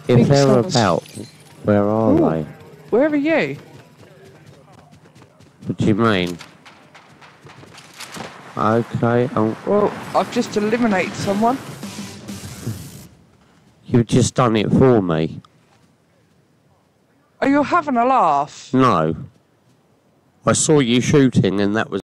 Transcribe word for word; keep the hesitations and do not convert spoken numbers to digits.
If Think they're so. about, where are Ooh. they? Where are you? What do you mean? Okay, um, Well, I've just eliminated someone. you've just done it for me. Are you having a laugh? No. I saw you shooting and that was